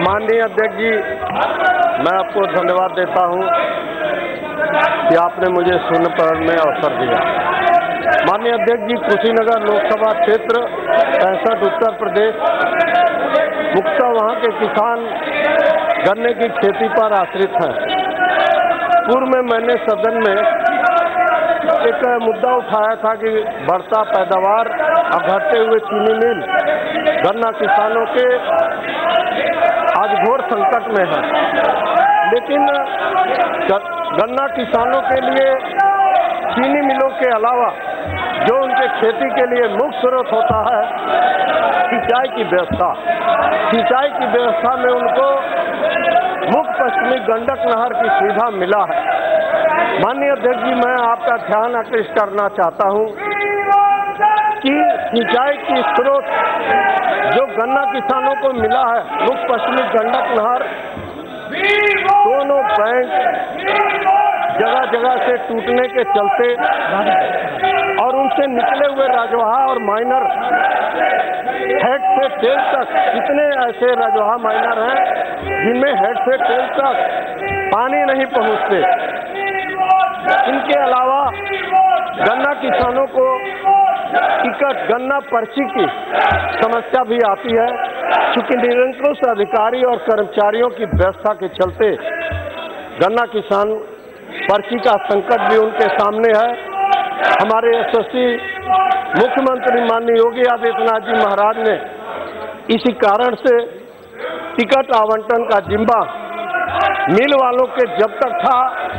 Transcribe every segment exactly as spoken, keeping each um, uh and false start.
माननीय अध्यक्ष जी, मैं आपको धन्यवाद देता हूं कि आपने मुझे शून्य प्रहर में अवसर दिया। माननीय अध्यक्ष जी, कुशीनगर लोकसभा क्षेत्र पैंसठ उत्तर प्रदेश, मुख्यतः वहां के किसान गन्ने की खेती पर आश्रित हैं। पूर्व में मैंने सदन में एक मुद्दा उठाया था कि बढ़ता पैदावार और घटते हुए चीनी मिल गन्ना किसानों के आज घोर संकट में है। लेकिन गन्ना किसानों के लिए चीनी मिलों के अलावा जो उनके खेती के लिए मुख्य स्रोत होता है सिंचाई की व्यवस्था, सिंचाई की व्यवस्था में उनको मुख्य पश्चिमी गंडक नहर की सुविधा मिला है। माननीय अध्यक्ष जी, मैं आपका ध्यान आकृष्ट करना चाहता हूं कि सिंचाई की स्रोत जो गन्ना किसानों को मिला है मुख्य पश्चिमी गंडक नहर, दोनों बैंक जगह जगह से टूटने के चलते और उनसे निकले हुए राजवाहा और माइनर हेड से टेल तक, कितने ऐसे राजवाहा माइनर हैं जिनमें हेड से टेल तक पानी नहीं पहुंचते। इनके अलावा गन्ना किसानों को टिकट गन्ना पर्ची की समस्या भी आती है, चूंकि निरंकुश अधिकारी और कर्मचारियों की व्यवस्था के चलते गन्ना किसान पर्ची का संकट भी उनके सामने है। हमारे यशस्वी मुख्यमंत्री माननीय योगी आदित्यनाथ जी महाराज ने इसी कारण से टिकट आवंटन का जिम्मा मिल वालों के जब तक था,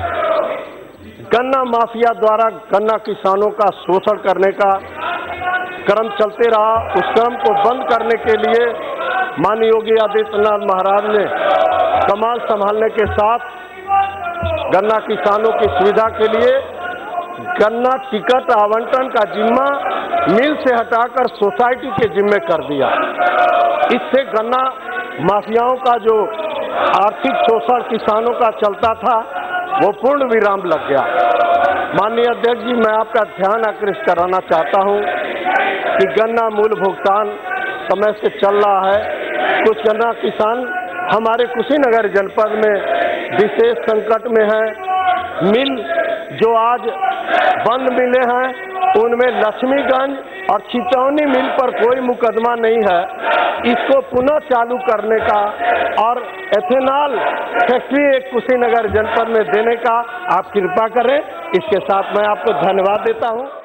गन्ना माफिया द्वारा गन्ना किसानों का शोषण करने का क्रम चलते रहा। उस क्रम को बंद करने के लिए माननीय योगी आदित्यनाथ महाराज ने कमान संभालने के साथ गन्ना किसानों की सुविधा के लिए गन्ना टिकट आवंटन का जिम्मा मिल से हटाकर सोसाइटी के जिम्मे कर दिया। इससे गन्ना माफियाओं का जो आर्थिक शोषण किसानों का चलता था वो पूर्ण विराम लग गया। माननीय अध्यक्ष जी, मैं आपका ध्यान आकृष्ट कराना चाहता हूं कि गन्ना मूल्य भुगतान समय से चल रहा है। कुछ गन्ना किसान हमारे कुशीनगर जनपद में विशेष संकट में है। मिल जो आज बंद मिले हैं उनमें लक्ष्मीगंज और छितौनी मिल पर कोई मुकदमा नहीं है। इसको पुनः चालू करने का और एथेनॉल फैक्ट्री एक कुशीनगर जनपद में देने का आप कृपा करें। इसके साथ मैं आपको धन्यवाद देता हूं।